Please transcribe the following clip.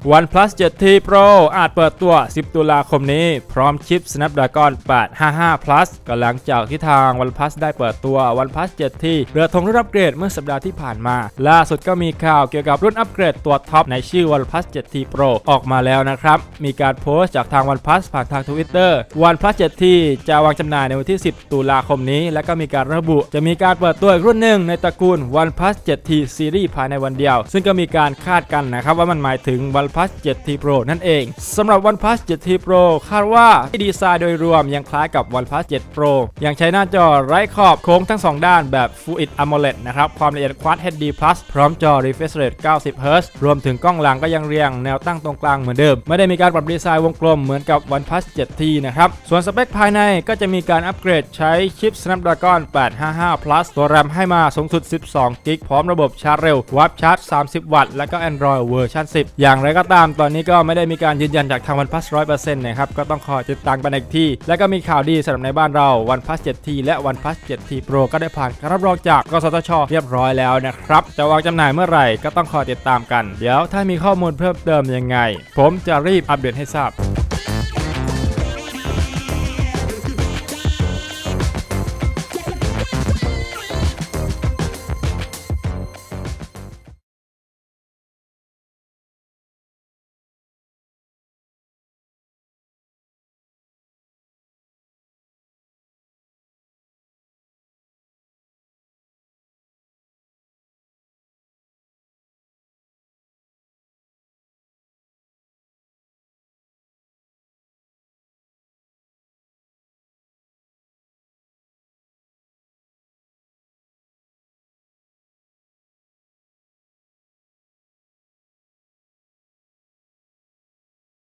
OnePlus 7T Pro อาจเปิดตัว 10 ตุลาคมนี้พร้อมชิป Snapdragon 855 Plus ก็หลังจากที่ทาง OnePlus ได้เปิดตัว OnePlus 7T เรือธงรุ่นอัปเกรดเมื่อสัปดาห์ที่ผ่านมาล่าสุดก็มีข่าวเกี่ยวกับรุ่นอัปเกรดตัวท็อปในชื่อ OnePlus 7T Pro ออกมาแล้วนะครับมีการโพสต์จากทาง OnePlus ผ่านทาง Twitter OnePlus 7T จะวางจำหน่ายในวันที่ 10 ตุลาคมนี้และก็มีการระบุจะมีการเปิดตัวอีกรุ่นหนึ่งในตระกูล OnePlus 7T Series ภายในวันเดียวซึ่งก็มีการคาดกันนะครับว่ามันหมายถึง OnePlus 7T Pro นั่นเองสำหรับ OnePlus 7T Pro คาดว่าดีไซน์โดยรวมยังคล้ายกับ OnePlus 7 Pro ยังใช้หน้าจอไร้ขอบโค้งทั้ง2ด้านแบบ Full HD AMOLED นะครับความละเอียด Quad HD Plus พร้อมจอ Refresh Rate 90 Hz รวมถึงกล้องหลังก็ยังเรียงแนวตั้งตรงกลางเหมือนเดิมไม่ได้มีการปรับดีไซน์วงกลมเหมือนกับ OnePlus 7T นะครับส่วนสเปคภายในก็จะมีการอัปเกรดใช้ชิป Snapdragon 855 Plus ตัว RAM ให้มาสูงสุด12 GB พร้อมระบบชาร์จเร็ววับชาร์จ30 วัตต์และก็ Android เวอร์ชัน10อย่างไรก็ตามตอนนี้ก็ไม่ได้มีการยืนยันจากทาง OnePlus 100% นะครับก็ต้องคอยติดตามกันอีกทีและก็มีข่าวดีสำหรับในบ้านเรา OnePlus 7T และ OnePlus 7T Pro ก็ได้ผ่านการรับรองจากกสทช.เรียบร้อยแล้วนะครับจะวางจำหน่ายเมื่อไหร่ก็ต้องคอยติดตามกันเดี๋ยวถ้ามีข้อมูลเพิ่มเติมยังไงผมจะรีบอัปเดตให้ทราบ